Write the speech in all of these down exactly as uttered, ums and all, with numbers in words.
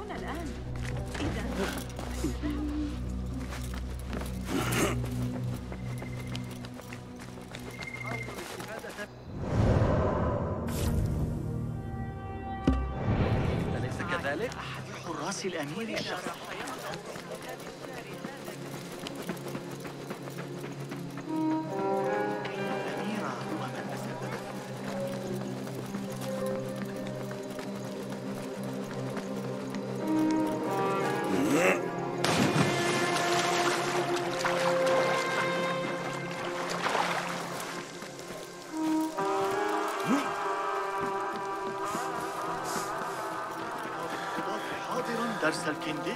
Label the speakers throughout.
Speaker 1: هنا الآن. إذا
Speaker 2: أليس كذلك؟ أحد حراس الأمير الشخصي. درس الكندي؟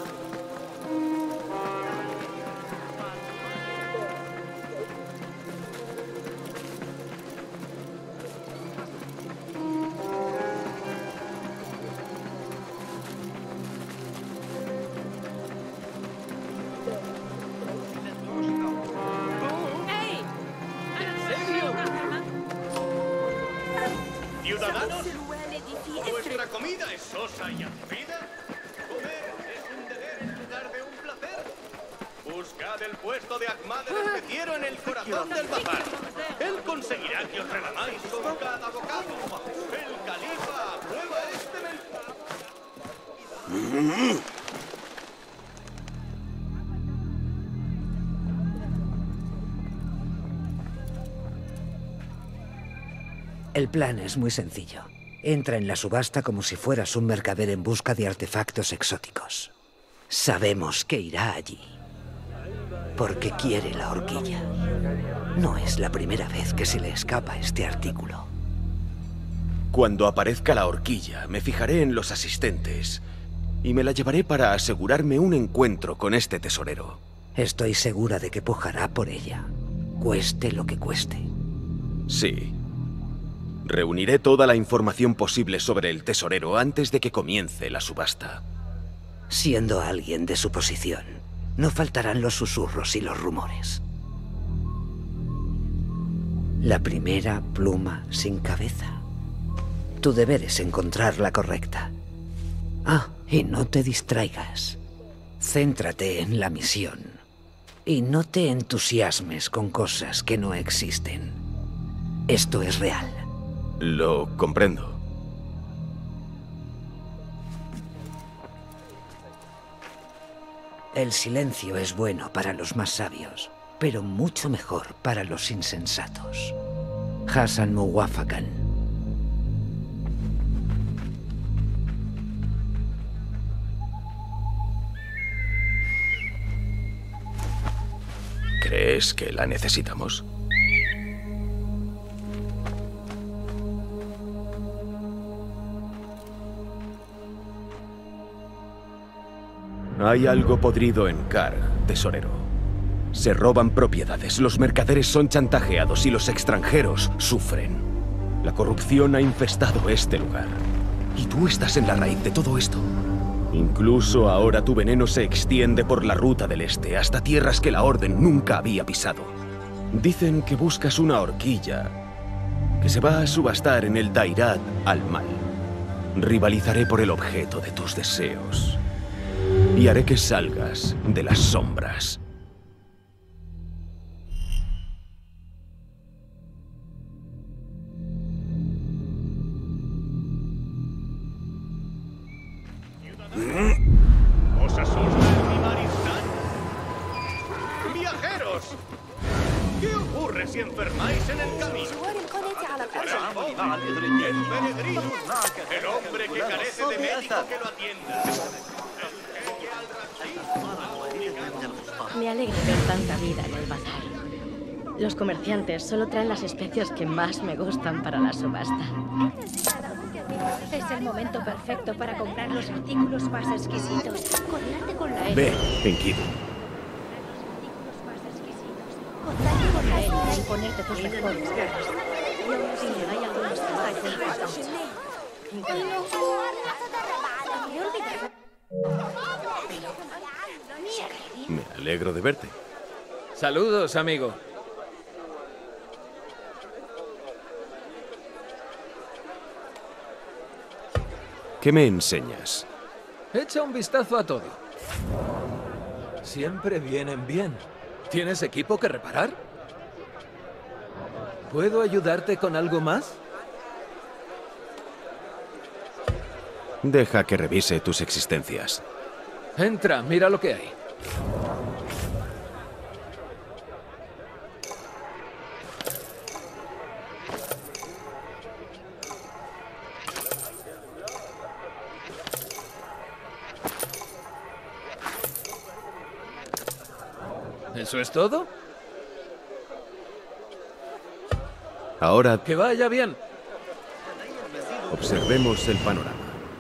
Speaker 3: Ciudadanos, ¿vuestra comida es sosa y aburrida? ¿Comer es un deber en lugar de un placer? Buscad el puesto de Ahmad el Especiero en el corazón del bazar. Él conseguirá que os relamáis con cada bocado. El califa aprueba este menú.
Speaker 4: El plan es muy sencillo. Entra en la subasta como si fueras un mercader en busca de artefactos exóticos. Sabemos que irá allí, porque quiere la horquilla. No es la primera vez que se le escapa este artículo.
Speaker 5: Cuando aparezca la horquilla, me fijaré en los asistentes y me la llevaré para asegurarme un encuentro con este tesorero.
Speaker 4: Estoy segura de que pujará por ella, cueste lo que cueste.
Speaker 5: Sí. Reuniré toda la información posible sobre el tesorero antes de que comience la subasta.
Speaker 4: Siendo alguien de su posición, no faltarán los susurros y los rumores. La primera pluma sin cabeza. Tu deber es encontrar la correcta. Ah, y no te distraigas. Céntrate en la misión. Y no te entusiasmes con cosas que no existen. Esto es real.
Speaker 5: Lo comprendo.
Speaker 4: El silencio es bueno para los más sabios, pero mucho mejor para los insensatos. Hassan Muwafakan.
Speaker 5: ¿Crees que la necesitamos? Hay algo podrido en Karg, tesorero. Se roban propiedades, los mercaderes son chantajeados y los extranjeros sufren. La corrupción ha infestado este lugar. Y tú estás en la raíz de todo esto. Incluso ahora tu veneno se extiende por la ruta del este, hasta tierras que la Orden nunca había pisado. Dicen que buscas una horquilla que se va a subastar en el Dairat al-Mal. Rivalizaré por el objeto de tus deseos. Y haré que salgas de las sombras.
Speaker 3: ¿Os asusta el Mimaristán? ¡Viajeros! ¿Qué ocurre si enfermáis en el camino? ¡El peregrino! ¡El hombre que carece de médico que lo atienda!
Speaker 6: Me alegra ver tanta vida en el bazar. Los comerciantes solo traen las especias que más me gustan para la subasta.
Speaker 7: Es el momento perfecto para comprar los artículos más exquisitos. Codearte con la
Speaker 5: Ve, Enkidu.
Speaker 7: Contacte con la
Speaker 6: Ella y ponerte tus mejores caras. Sí, hay algunos trabajos.
Speaker 5: Me alegro de verte.
Speaker 8: Saludos, amigo.
Speaker 5: ¿Qué me enseñas?
Speaker 8: Echa un vistazo a todo. Siempre vienen bien. ¿Tienes equipo que reparar? ¿Puedo ayudarte con algo más?
Speaker 5: Deja que revise tus existencias.
Speaker 8: Entra, mira lo que hay. ¿Eso es todo?
Speaker 5: Ahora,
Speaker 8: Que vaya bien.
Speaker 5: observemos el panorama.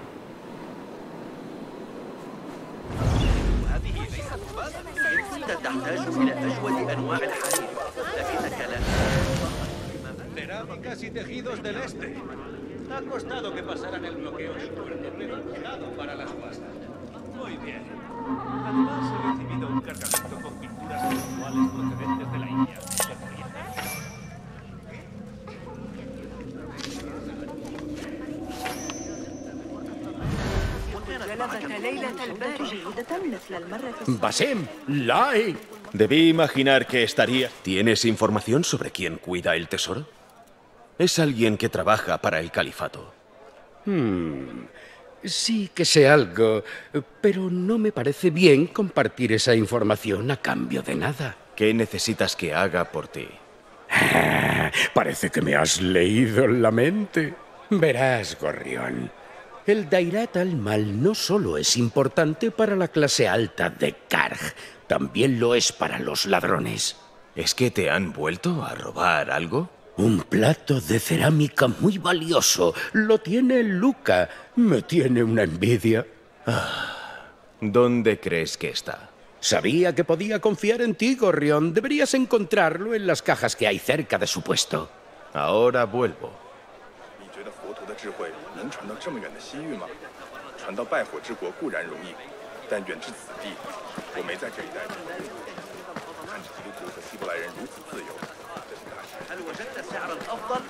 Speaker 2: أنت تحتاج إلى أجود أنواع الحرير لكنك لا
Speaker 3: Cerámicas y tejidos del este. Ha costado que pasaran el bloqueo del puerto, pero han quedado para las guasas. Muy bien. Además, he recibido un cargamento con pinturas textuales procedentes de la India. ¿Se podría hacer?
Speaker 9: Basim, Lai.
Speaker 5: Debí imaginar que estaría... ¿Tienes información sobre quién cuida el tesoro? Es alguien que trabaja para el califato.
Speaker 9: Hmm. Sí que sé algo, pero no me parece bien compartir esa información a cambio de nada.
Speaker 5: ¿Qué necesitas que haga por ti?
Speaker 9: Ah, parece que me has leído la mente. Verás, gorrión, el Dairat al-Mal no solo es importante para la clase alta de Karg, también lo es para los ladrones.
Speaker 5: ¿Es que te han vuelto a robar algo?
Speaker 9: Un plato de cerámica muy valioso. Lo tiene Luca. Me tiene una envidia.
Speaker 5: Ah, ¿dónde crees que está?
Speaker 9: Sabía que podía confiar en ti, gorrión. Deberías encontrarlo en las cajas que hay cerca de su puesto.
Speaker 5: Ahora vuelvo.
Speaker 2: هل وجدت سعرا أفضل؟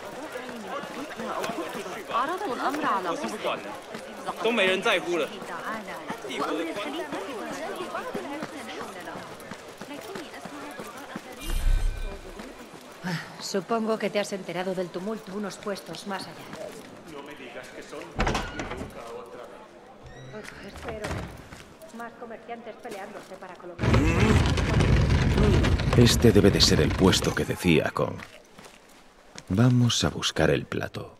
Speaker 10: عرضوا الأمر على صدق
Speaker 3: 都没人在乎了。
Speaker 7: Supongo que te has enterado del tumulto unos puestos más allá.
Speaker 3: No me digas que son nunca otra vez.
Speaker 7: Espero. Más comerciantes peleándose para colocar...
Speaker 5: Este debe de ser el puesto que decía Kong. Vamos a buscar el plato.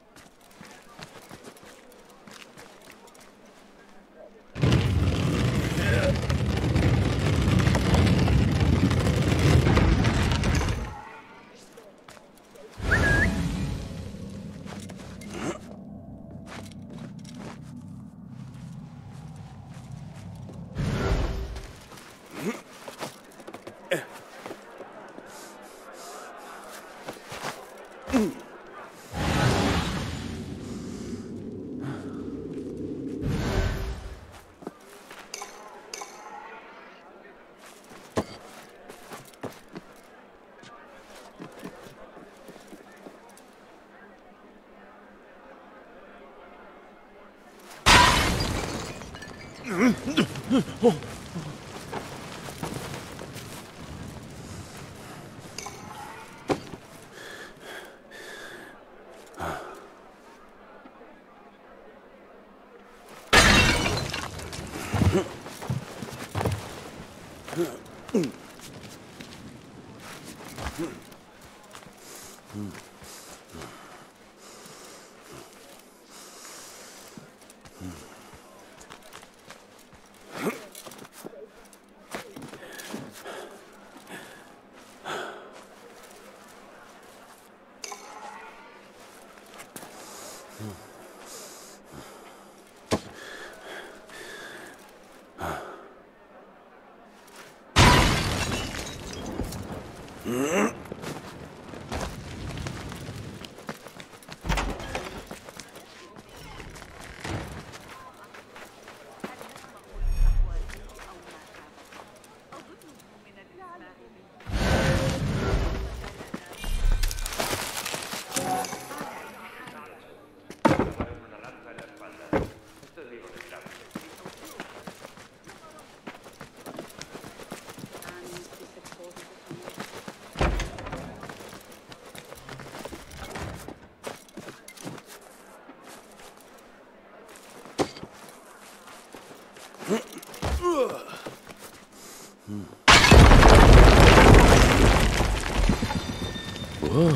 Speaker 5: Wow.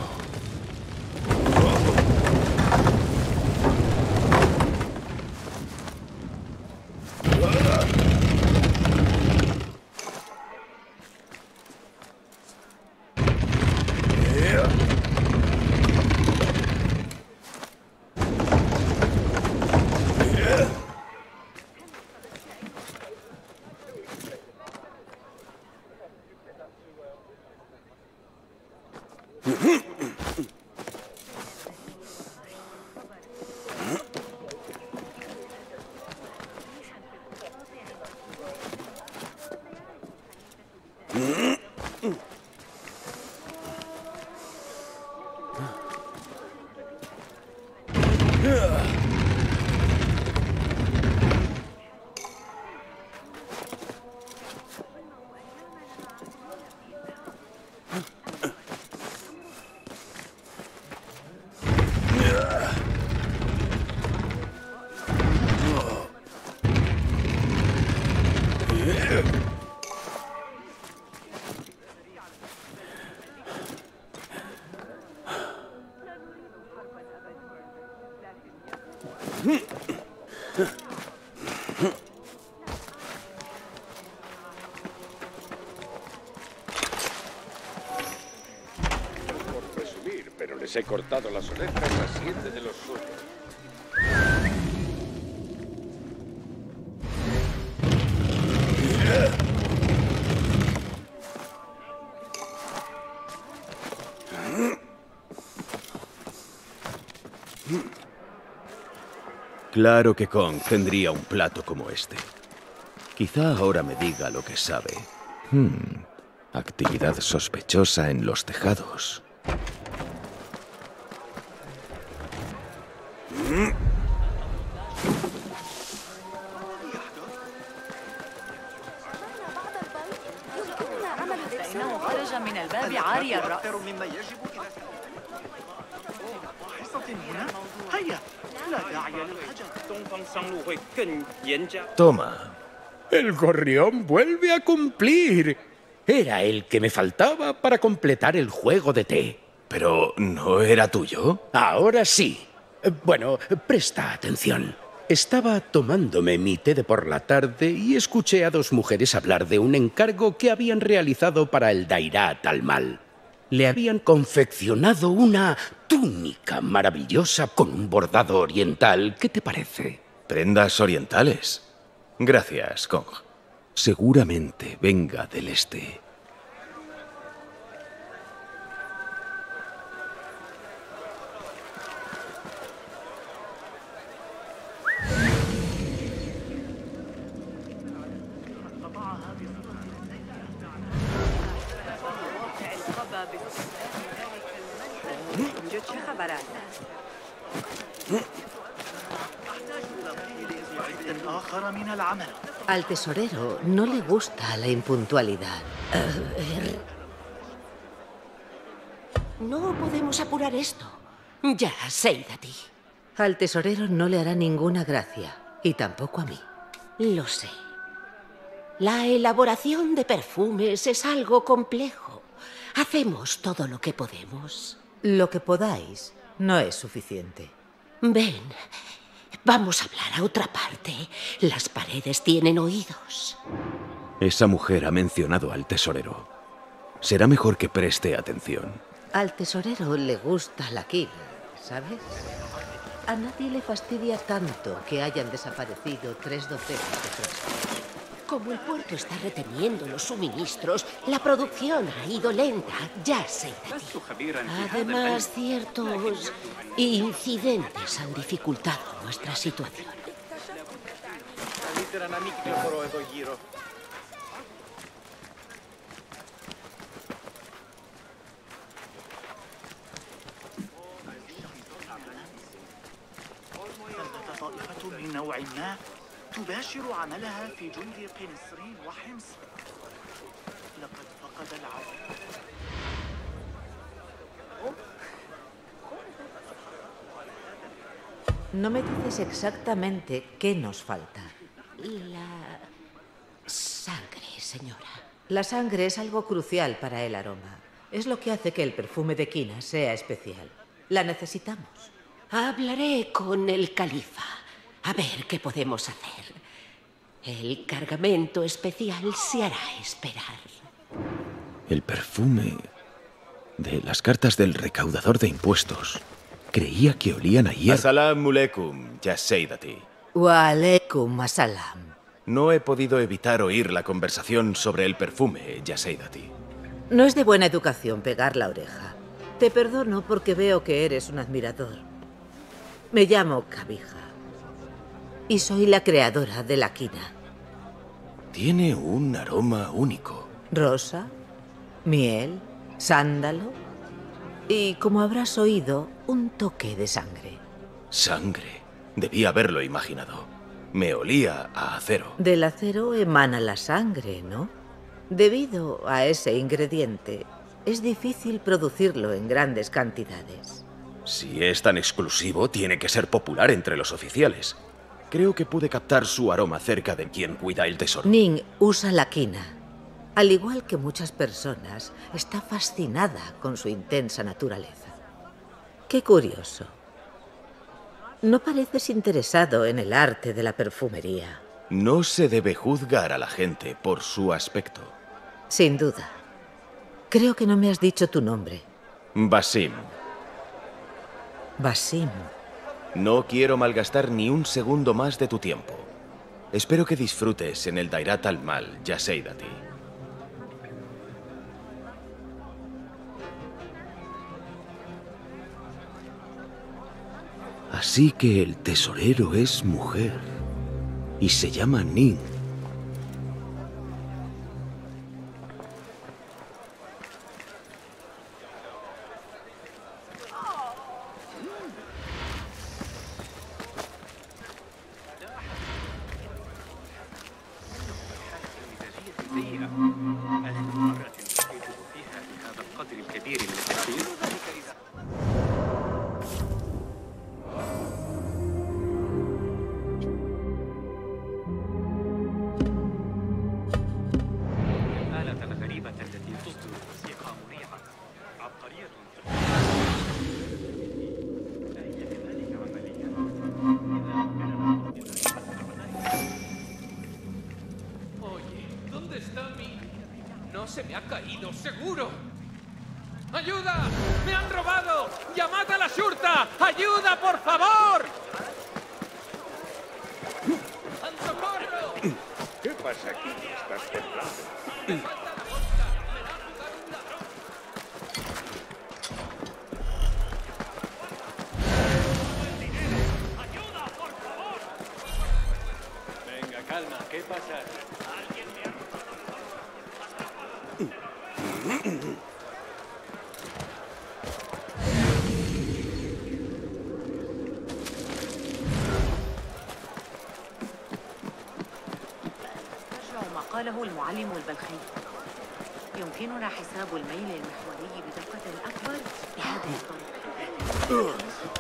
Speaker 9: Les he cortado las orejas a siete de los suyos.
Speaker 5: Claro que Kong tendría un plato como este. Quizá ahora me diga lo que sabe. Hmm. Actividad sospechosa en los tejados. Toma.
Speaker 9: El gorrión vuelve a cumplir. Era el que me faltaba para completar el juego de té.
Speaker 5: ¿Pero no era tuyo?
Speaker 9: Ahora sí. Bueno, presta atención. Estaba tomándome mi té de por la tarde y escuché a dos mujeres hablar de un encargo que habían realizado para el Dairat al-Mal. Le habían confeccionado una túnica maravillosa con un bordado oriental. ¿Qué te parece?
Speaker 5: Prendas orientales. Gracias, Kong. Seguramente venga del este.
Speaker 4: Al tesorero no le gusta la impuntualidad. A ver...
Speaker 11: No podemos apurar esto. Ya, Seidati.
Speaker 4: Al tesorero no le hará ninguna gracia. Y tampoco a mí.
Speaker 11: Lo sé. La elaboración de perfumes es algo complejo. Hacemos todo lo que podemos.
Speaker 4: Lo que podáis no es suficiente.
Speaker 11: Ven, vamos a hablar a otra parte. Las paredes tienen oídos.
Speaker 5: Esa mujer ha mencionado al tesorero. Será mejor que preste atención.
Speaker 4: Al tesorero le gusta la kill, ¿sabes? A nadie le fastidia tanto que hayan desaparecido tres docenas de frescos.
Speaker 11: Como el puerto está reteniendo los suministros, la producción ha ido lenta, ya sé. Además, ciertos incidentes han dificultado nuestra situación.
Speaker 12: تباشر عملها في جند قنصرين وحمص لقد فقد العدل.
Speaker 4: No me dices exactamente qué nos falta.
Speaker 11: La sangre, señora.
Speaker 13: La sangre es algo crucial para el aroma. Es lo que hace que el perfume de Quina sea especial. La necesitamos.
Speaker 11: Hablaré con el califa. A ver qué podemos hacer. El cargamento especial se hará esperar.
Speaker 5: El perfume de las cartas del recaudador de impuestos. Creía que olían a hierro.
Speaker 14: Assalamu alaikum, ya Seydati.
Speaker 13: Wa alaikum assalam.
Speaker 14: No he podido evitar oír la conversación sobre el perfume, ya Seydati.
Speaker 13: No es de buena educación pegar la oreja. Te perdono porque veo que eres un admirador. Me llamo Kabija. Y soy la creadora de la quina.
Speaker 14: Tiene un aroma único.
Speaker 13: Rosa, miel, sándalo y, como habrás oído, un toque de sangre.
Speaker 14: Sangre. Debí haberlo imaginado. Me olía a acero.
Speaker 13: Del acero emana la sangre, ¿no? Debido a ese ingrediente, es difícil producirlo en grandes cantidades.
Speaker 14: Si es tan exclusivo, tiene que ser popular entre los oficiales. Creo que pude captar su aroma cerca de quien cuida el tesoro.
Speaker 13: Ning usa la quina. Al igual que muchas personas, está fascinada con su intensa naturaleza. Qué curioso. No pareces interesado en el arte de la perfumería.
Speaker 14: No se debe juzgar a la gente por su aspecto.
Speaker 13: Sin duda. Creo que no me has dicho tu nombre.
Speaker 14: Basim.
Speaker 13: Basim.
Speaker 14: No quiero malgastar ni un segundo más de tu tiempo. Espero que disfrutes en el Dairat al-Mal, ya Seydati.
Speaker 5: Así que el tesorero es mujer y se llama Ning.
Speaker 8: Se me ha caído, seguro. ¡Ayuda! ¡Me han robado! ¡Llamad a la shurta! ¡Ayuda, por favor! ¡Socorro!
Speaker 9: ¿Qué pasa aquí? ¿Estás temblando?
Speaker 3: ¡Ayuda, por favor! Venga, calma. ¿Qué pasa? ¿Alguien me ha...
Speaker 10: ما قاله المعلم البلخي. يمكننا حساب الميل المحوري بدقة أكبر بهذه الطريقة.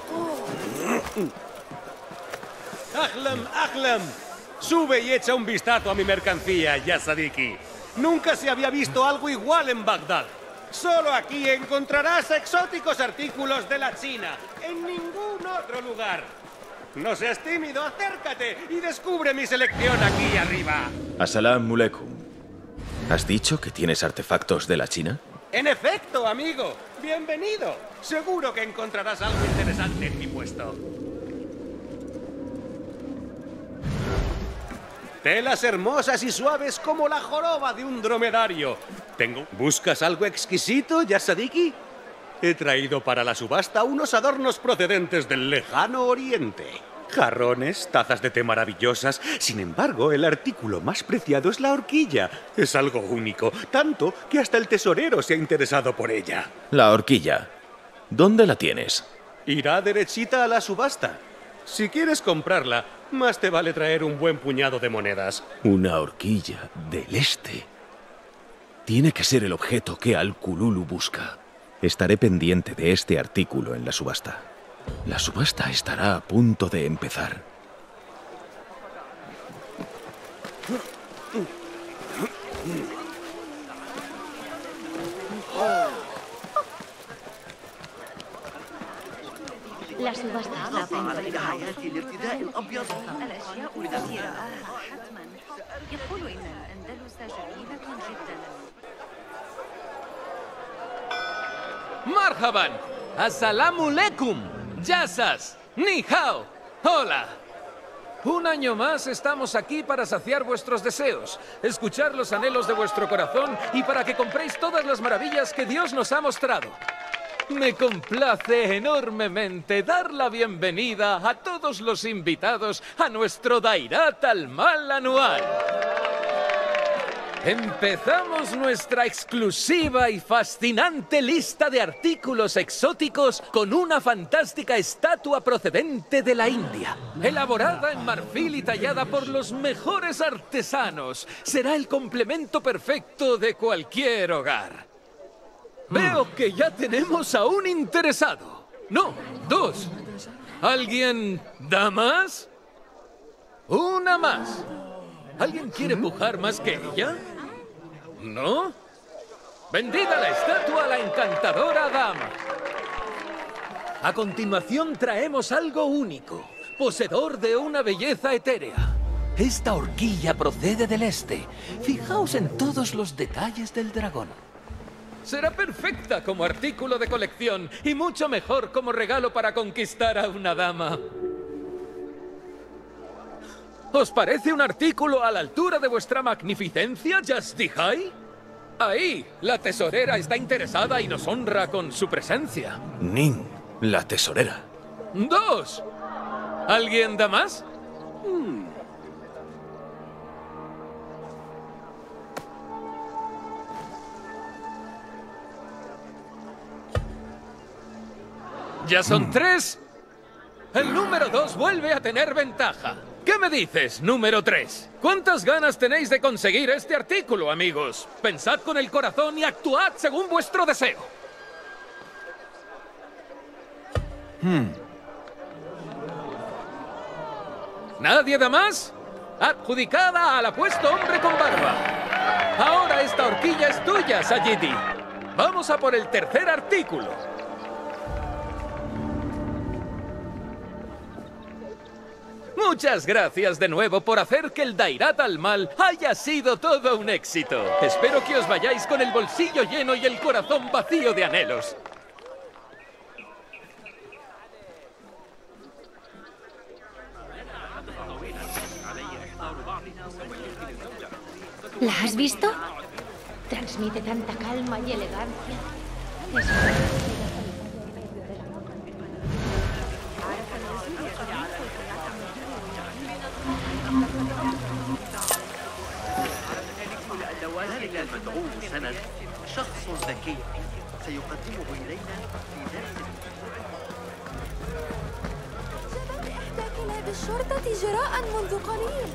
Speaker 15: ¡Ahlam, Ahlam! Sube y echa un vistazo a mi mercancía, ya Sadiki. Nunca se había visto algo igual en Bagdad. Solo aquí encontrarás exóticos artículos de la China. En ningún otro lugar. No seas tímido, acércate y descubre mi selección aquí arriba.
Speaker 14: Assalamu alaikum. ¿Has dicho que tienes artefactos de la China?
Speaker 15: En efecto, amigo. Bienvenido. Seguro que encontrarás algo interesante en mi puesto. Telas hermosas y suaves como la joroba de un dromedario. Tengo... ¿Buscas algo exquisito, ya Sadiki? He traído para la subasta unos adornos procedentes del lejano oriente. Jarrones, tazas de té maravillosas. Sin embargo, el artículo más preciado es la horquilla. Es algo único, tanto que hasta el tesorero se ha interesado por ella.
Speaker 14: La horquilla. ¿Dónde la tienes?
Speaker 15: Irá derechita a la subasta. Si quieres comprarla, más te vale traer un buen puñado de monedas.
Speaker 5: Una horquilla del este. Tiene que ser el objeto que Al-Kululu busca. Estaré pendiente de este artículo en la subasta. La subasta estará a punto de empezar.
Speaker 6: La subasta está a punto de comenzar.
Speaker 10: الارتداء الأبيض الأشياء كثيرة حتما يقول إن الأندلس جميلة جدا.
Speaker 8: ¡Marhaban! ¡Assalamu alaikum! ¡Yasas! ¡Ni hao! ¡Hola! Un año más estamos aquí para saciar vuestros deseos, escuchar los anhelos de vuestro corazón y para que compréis todas las maravillas que Dios nos ha mostrado. Me complace enormemente dar la bienvenida a todos los invitados a nuestro Dairat al-Mal anual. Empezamos nuestra exclusiva y fascinante lista de artículos exóticos con una fantástica estatua procedente de la India, elaborada en marfil y tallada por los mejores artesanos. Será el complemento perfecto de cualquier hogar. Veo que ya tenemos a un interesado. No, dos. ¿Alguien da más? Una más. ¿Alguien quiere pujar más que ella? ¿No? Vendida la estatua a la encantadora dama. A continuación traemos algo único, poseedor de una belleza etérea. Esta horquilla procede del este. Fijaos en todos los detalles del dragón. Será perfecta como artículo de colección y mucho mejor como regalo para conquistar a una dama. ¿Os parece un artículo a la altura de vuestra magnificencia, Yazdijai? Ahí, la tesorera está interesada y nos honra con su presencia.
Speaker 14: Nin, la tesorera.
Speaker 8: ¡Dos! ¿Alguien da más? Hmm. ¿Ya son tres? El número dos vuelve a tener ventaja. ¿Qué me dices, número tres? ¿Cuántas ganas tenéis de conseguir este artículo, amigos? Pensad con el corazón y actuad según vuestro deseo. Hmm. ¿Nadie da más? Adjudicada al apuesto hombre con barba. Ahora esta horquilla es tuya, Sayidi. Vamos a por el tercer artículo. Muchas gracias de nuevo por hacer que el Dairat al-Mal haya sido todo un éxito. Espero que os vayáis con el bolsillo lleno y el corazón vacío de anhelos.
Speaker 7: ¿La has visto? Transmite tanta calma y elegancia. Es...
Speaker 2: ذلك المدعو سند شخص ذكي سيقدمه إلينا في درس.
Speaker 16: إحدى كلاب الشرطة جراء منذ قليل.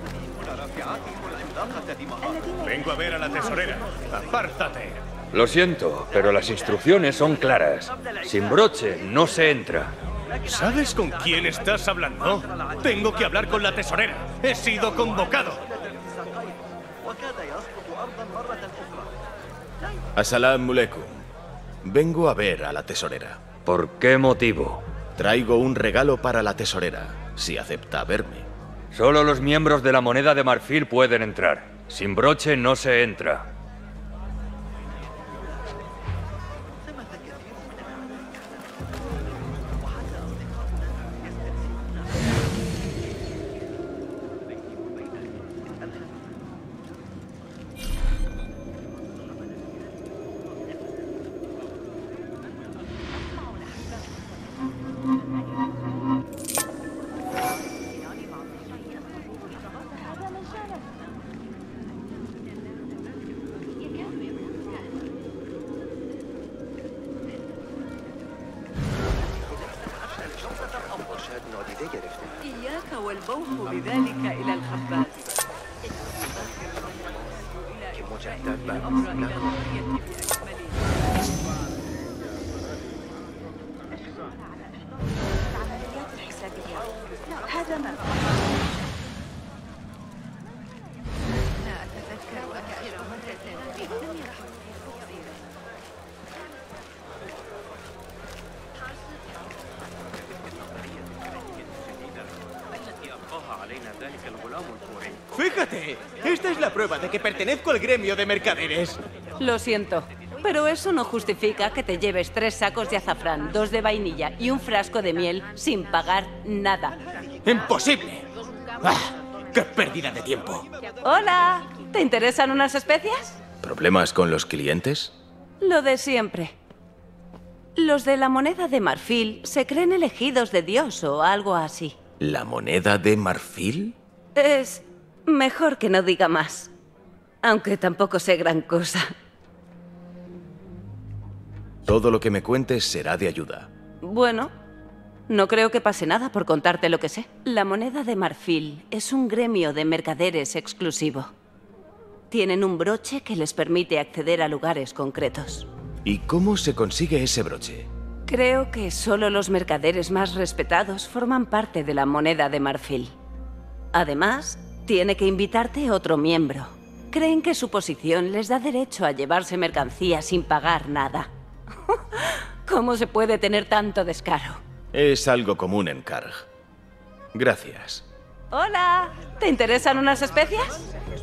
Speaker 3: Vengo a ver a la tesorera. Apártate.
Speaker 17: Lo siento, pero las instrucciones son claras. Sin broche no se entra.
Speaker 3: ¿Sabes con quién estás hablando? Tengo que hablar con la tesorera. He sido convocado.
Speaker 14: Assalamu alaikum. Vengo a ver a la tesorera.
Speaker 17: ¿Por qué motivo?
Speaker 14: Traigo un regalo para la tesorera, si acepta verme.
Speaker 17: Solo los miembros de la moneda de marfil pueden entrar. Sin broche no se entra.
Speaker 10: إياك والبوح بذلك إلى الخباز. العمليات الحسابية هذا ما
Speaker 18: Fíjate, esta es la prueba de que pertenezco al gremio de mercaderes.
Speaker 10: Lo siento, pero eso no justifica que te lleves tres sacos de azafrán, dos de vainilla y un frasco de miel sin pagar nada.
Speaker 18: ¡Imposible! ¡Ah! ¡Qué pérdida de tiempo!
Speaker 10: ¡Hola! ¿Te interesan unas especias?
Speaker 14: ¿Problemas con los clientes?
Speaker 10: Lo de siempre. Los de la moneda de marfil se creen elegidos de Dios o algo así.
Speaker 14: ¿La moneda de marfil?
Speaker 10: Es mejor que no diga más. Aunque tampoco sé gran cosa.
Speaker 14: Todo lo que me cuentes será de ayuda.
Speaker 10: Bueno, no creo que pase nada por contarte lo que sé. La moneda de marfil es un gremio de mercaderes exclusivo. Tienen un broche que les permite acceder a lugares concretos.
Speaker 14: ¿Y cómo se consigue ese broche?
Speaker 10: Creo que solo los mercaderes más respetados forman parte de la moneda de marfil. Además, tiene que invitarte otro miembro. Creen que su posición les da derecho a llevarse mercancía sin pagar nada. ¿Cómo se puede tener tanto descaro?
Speaker 14: Es algo común en Karg. Gracias.
Speaker 10: Hola, ¿te interesan unas especias?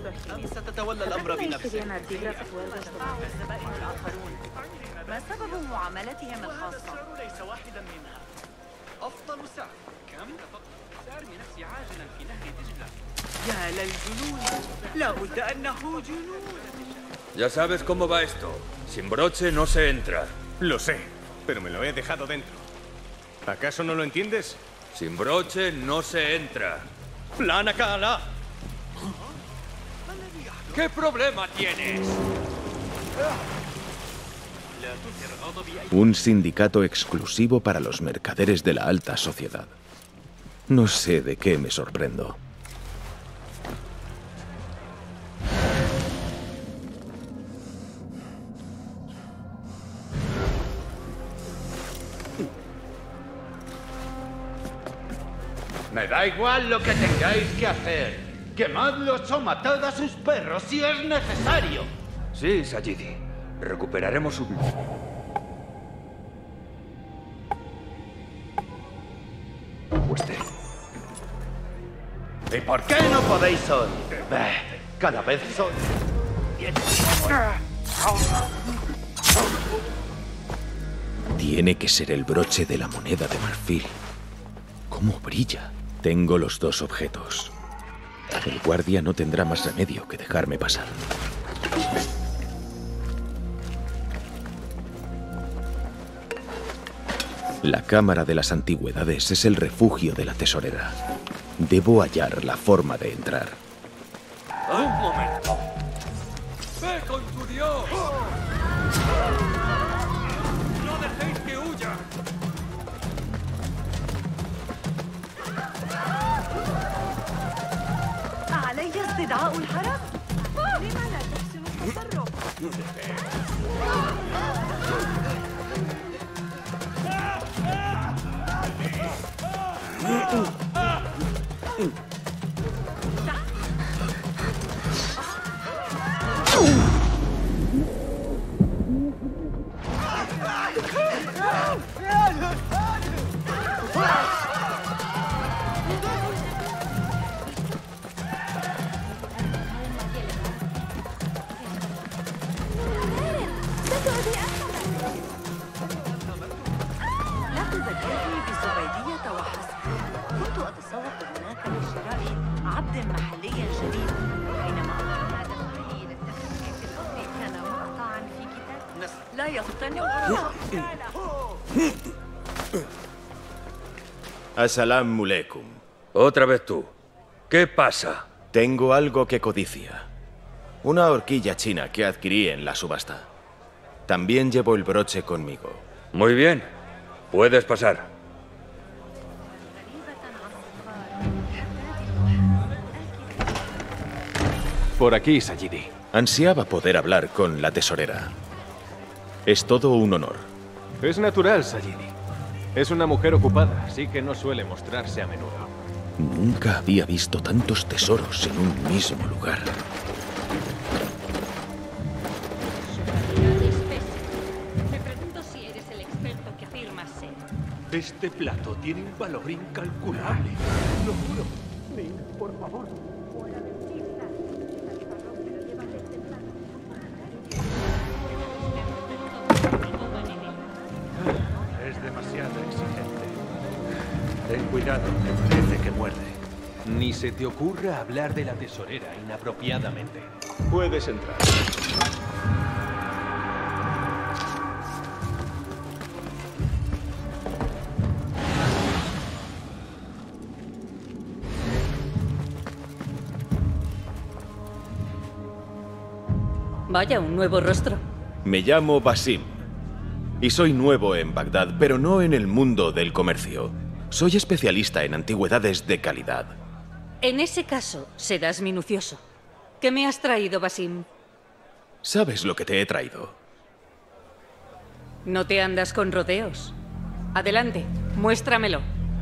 Speaker 10: ما سبب معاملتهم الخاصة؟
Speaker 12: ليس واحدا منها. أفضل سعر. كم؟ سأرمي نفسي عاجلا في نهر دجلة. يا للجنون. لا بد أنه جنون.
Speaker 17: Ya sabes cómo va esto. Sin broche no se entra.
Speaker 3: Lo sé, pero me lo he dejado dentro. ¿Acaso no lo entiendes?
Speaker 17: Sin broche no se entra.
Speaker 3: ¡Plana Kala!
Speaker 17: ¿Qué problema tienes?
Speaker 5: Un sindicato exclusivo para los mercaderes de la alta sociedad. No sé de qué me sorprendo.
Speaker 19: Me da igual lo que tengáis que hacer. Quemadlos o matad a sus perros si es necesario.
Speaker 17: Sí, Sayidi. Recuperaremos su... Usted.
Speaker 19: ¿Y por qué no podéis oír? Cada vez soy...
Speaker 5: Tiene que ser el broche de la moneda de marfil. ¿Cómo brilla? Tengo los dos objetos. El guardia no tendrá más remedio que dejarme pasar. La Cámara de las Antigüedades es el refugio de la tesorera. Debo hallar la forma de entrar.
Speaker 17: ¡Un momento! ¡Ve con tu Dios! ¡No dejéis que huya!
Speaker 10: ¿علي استدعاء الحرس؟ لما لا تحسن التصرف؟ لا تذكرني بالزبيدية وحسب. كنت أتسوق هناك لشراء عبد محلي جديد. حينما أراد المحلي للتفكير في الأمر كان مقطعا في كتاب لا يقتنع.
Speaker 14: Assalamu alaikum.
Speaker 17: Otra vez tú. ¿Qué pasa?
Speaker 14: Tengo algo que codicia. Una horquilla china que adquirí en la subasta. También llevo el broche conmigo.
Speaker 17: Muy bien. Puedes pasar.
Speaker 5: Por aquí, Sayidi. Ansiaba poder hablar con la tesorera. Es todo un honor.
Speaker 20: Es natural, Sayidi. Es una mujer ocupada, así que no suele mostrarse a menudo.
Speaker 5: Nunca había visto tantos tesoros en un mismo lugar.
Speaker 11: Me pregunto si eres el experto que afirmas ser.
Speaker 15: Este plato tiene un valor incalculable. Lo juro. Me informa
Speaker 7: favor.
Speaker 21: Es demasiado exigente. Ten cuidado, me parece que muerde.
Speaker 20: Ni se te ocurra hablar de la tesorera inapropiadamente.
Speaker 5: Puedes entrar.
Speaker 10: Vaya, un nuevo rostro.
Speaker 14: Me llamo Basim. Y soy nuevo en Bagdad, pero no en el mundo del comercio. Soy especialista en antigüedades de calidad.
Speaker 10: En ese caso, serás minucioso. ¿Qué me has traído, Basim?
Speaker 14: ¿Sabes lo que te he traído?
Speaker 10: No te andas con rodeos. Adelante, muéstramelo.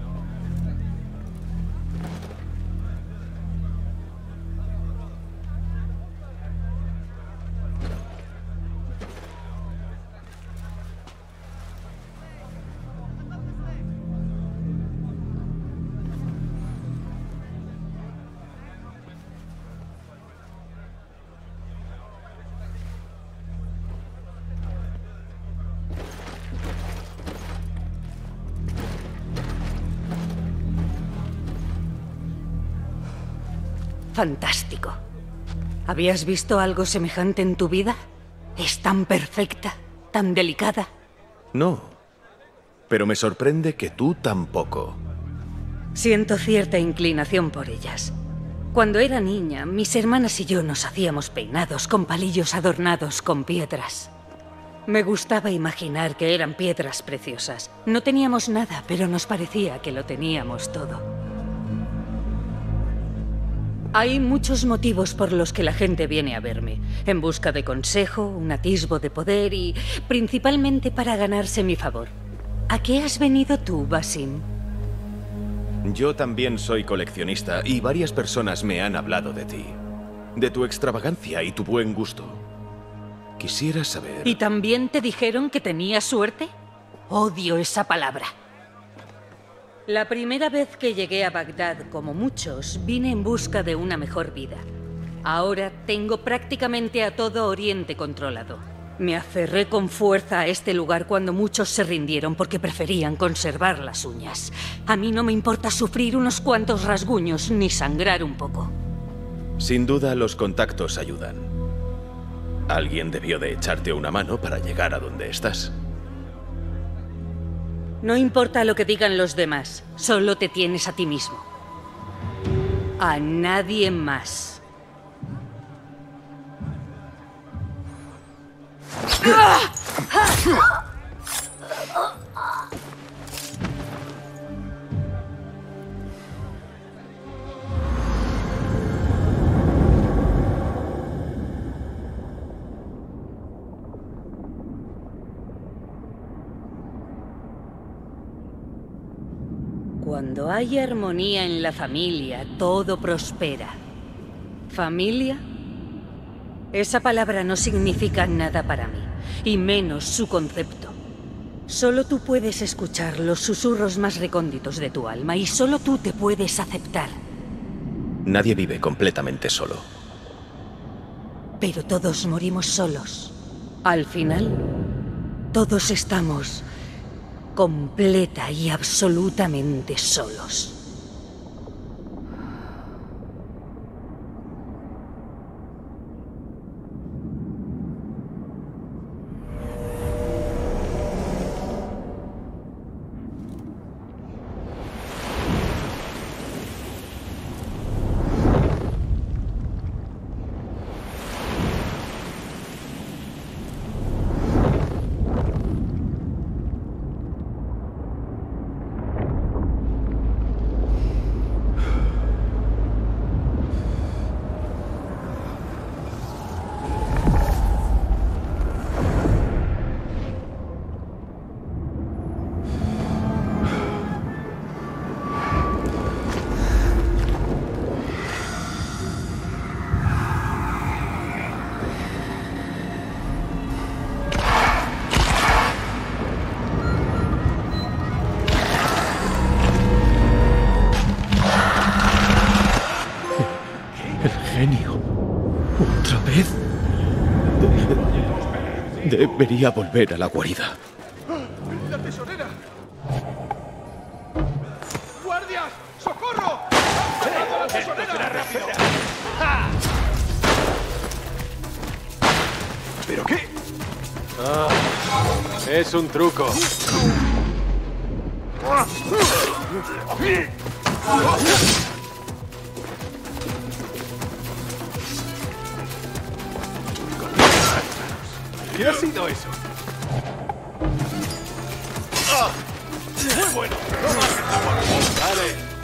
Speaker 10: Fantástico. ¿Habías visto algo semejante en tu vida? Es tan perfecta, tan delicada.
Speaker 14: No, pero me sorprende que tú tampoco.
Speaker 10: Siento cierta inclinación por ellas. Cuando era niña, mis hermanas y yo nos hacíamos peinados con palillos adornados con piedras. Me gustaba imaginar que eran piedras preciosas. No teníamos nada, pero nos parecía que lo teníamos todo. Hay muchos motivos por los que la gente viene a verme, en busca de consejo, un atisbo de poder y principalmente para ganarse mi favor. ¿A qué has venido tú, Basim?
Speaker 14: Yo también soy coleccionista y varias personas me han hablado de ti, de tu extravagancia y tu buen gusto. Quisiera saber...
Speaker 10: ¿Y también te dijeron que tenías suerte? Odio esa palabra. La primera vez que llegué a Bagdad, como muchos, vine en busca de una mejor vida. Ahora tengo prácticamente a todo Oriente controlado. Me aferré con fuerza a este lugar cuando muchos se rindieron porque preferían conservar las uñas. A mí no me importa sufrir unos cuantos rasguños ni sangrar un poco.
Speaker 14: Sin duda los contactos ayudan. Alguien debió de echarte una mano para llegar a donde estás.
Speaker 10: No importa lo que digan los demás, solo te tienes a ti mismo. A nadie más. Cuando hay armonía en la familia, todo prospera. ¿Familia? Esa palabra no significa nada para mí, y menos su concepto. Solo tú puedes escuchar los susurros más recónditos de tu alma, y solo tú te puedes aceptar.
Speaker 14: Nadie vive completamente solo.
Speaker 10: Pero todos morimos solos. Al final, todos estamos completa y absolutamente solos.
Speaker 5: ¿Otra vez? De- debería volver a la guarida.
Speaker 12: ¡La tesorera! ¡Guardias! ¡Socorro! ¡Ha la tesorera! ¡Rápido!
Speaker 20: ¿Pero qué? Ah, es un truco.
Speaker 21: ¿Qué ha sido eso?
Speaker 12: ¡Muy bueno!
Speaker 21: Vale.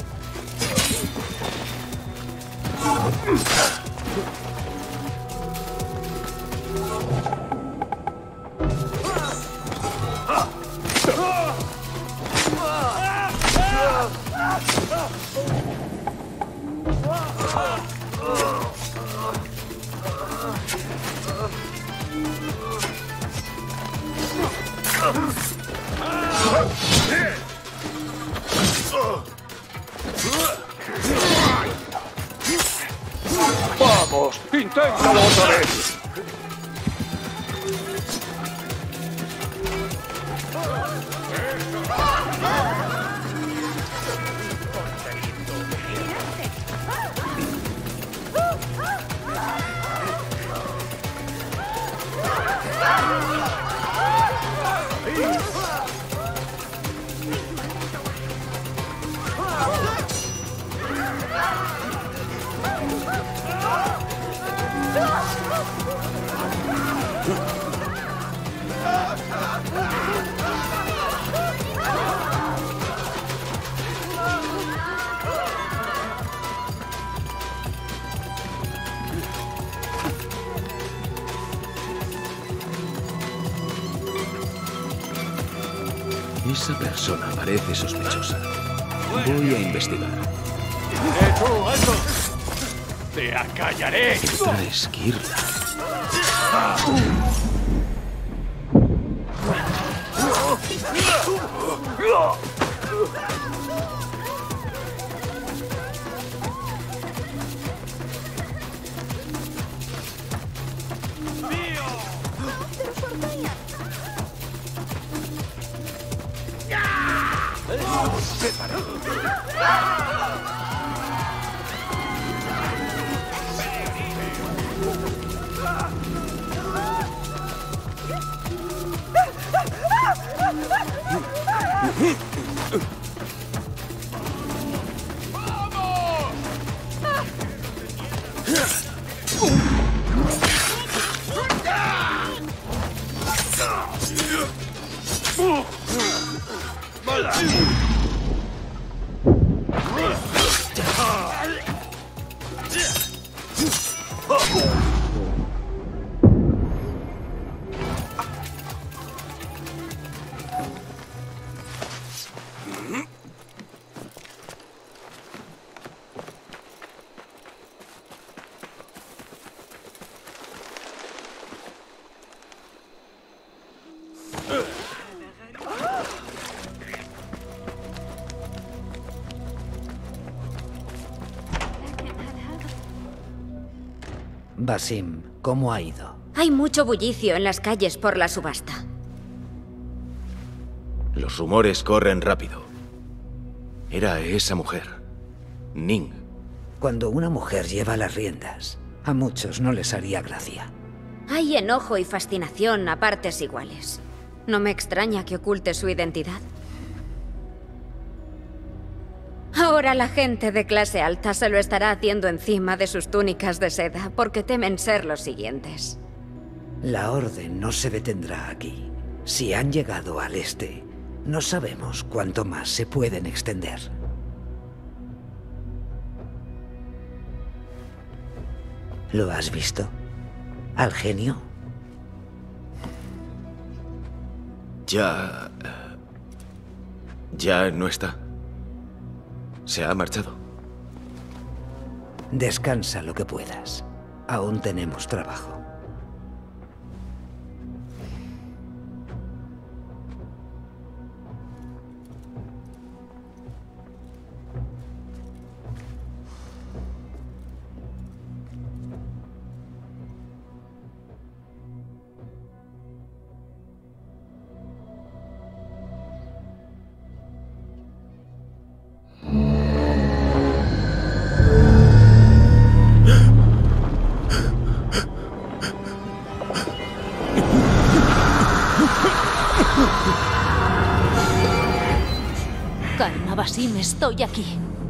Speaker 12: ¡Vamos! ¡Inténtalo otra vez!
Speaker 5: Esa persona parece sospechosa. Voy a investigar.
Speaker 12: ¡Eh, tú, alto! ¡Te acallaré!
Speaker 5: Otra esquirla.
Speaker 4: Basim, ¿cómo ha ido?
Speaker 1: Hay mucho bullicio en las calles por la subasta.
Speaker 14: Los rumores corren rápido. Era esa mujer, Ning.
Speaker 4: Cuando una mujer lleva las riendas, a muchos no les haría gracia.
Speaker 1: Hay enojo y fascinación a partes iguales. No me extraña que oculte su identidad. Ahora la gente de clase alta se lo estará haciendo encima de sus túnicas de seda porque temen ser los siguientes.
Speaker 4: La orden no se detendrá aquí. Si han llegado al este, no sabemos cuánto más se pueden extender. ¿Lo has visto? ¿Al genio?
Speaker 14: Ya... ya no está. Se ha marchado.
Speaker 4: Descansa lo que puedas. Aún tenemos trabajo.
Speaker 11: Basim, estoy aquí.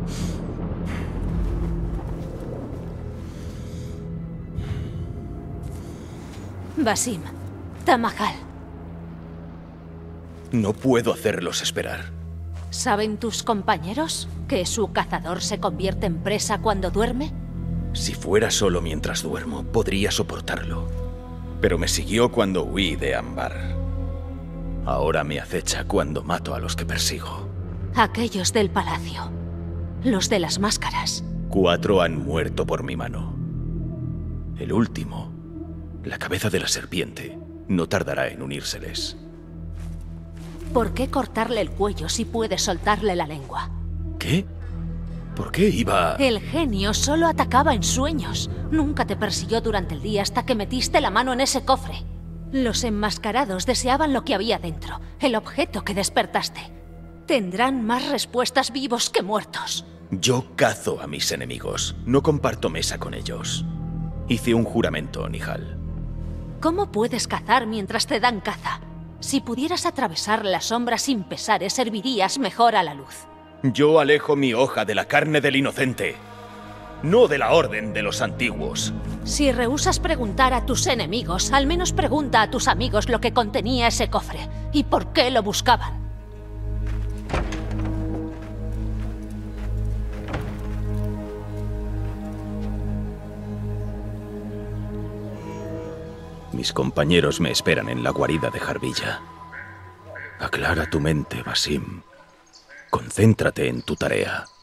Speaker 11: Basim, Tamahal.
Speaker 14: No puedo hacerlos esperar.
Speaker 11: ¿Saben tus compañeros que su cazador se convierte en presa cuando duerme?
Speaker 14: Si fuera solo mientras duermo, podría soportarlo. Pero me siguió cuando huí de Ambar. Ahora me acecha cuando mato a los que persigo.
Speaker 11: Aquellos del palacio. Los de las máscaras.
Speaker 14: Cuatro han muerto por mi mano. El último, la cabeza de la serpiente, no tardará en unírseles.
Speaker 11: ¿Por qué cortarle el cuello si puedes soltarle la lengua?
Speaker 14: ¿Qué? ¿Por qué iba...?
Speaker 11: El genio solo atacaba en sueños. Nunca te persiguió durante el día hasta que metiste la mano en ese cofre. Los enmascarados deseaban lo que había dentro, el objeto que despertaste. Tendrán más respuestas vivos que muertos.
Speaker 14: Yo cazo a mis enemigos. No comparto mesa con ellos. Hice un juramento, Nihal.
Speaker 11: ¿Cómo puedes cazar mientras te dan caza? Si pudieras atravesar la sombra sin pesares, servirías mejor a la luz.
Speaker 14: Yo alejo mi hoja de la carne del inocente, no de la orden de los antiguos.
Speaker 11: Si rehusas preguntar a tus enemigos, al menos pregunta a tus amigos lo que contenía ese cofre y por qué lo buscaban.
Speaker 14: Mis compañeros me esperan en la guarida de Jarbilla. Aclara tu mente, Basim. Concéntrate en tu tarea.